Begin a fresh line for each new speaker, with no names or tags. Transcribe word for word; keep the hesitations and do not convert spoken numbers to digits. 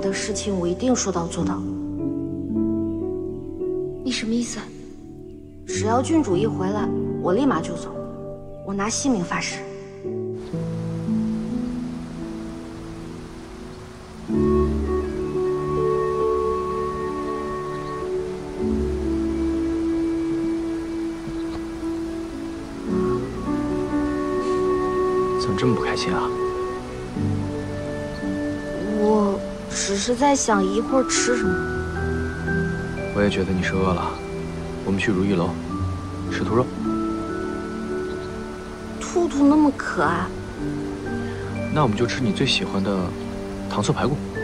的事情我一定说到做到。
你什么意思？
只要郡主一回来，我立马就走，我拿性命发誓。
怎么这么不开心啊？
我只是在想一会儿吃什么。
我也觉得你是饿了，我们去如意楼吃兔肉。
兔兔那么可爱，
那我们就吃你最喜欢的糖醋排骨。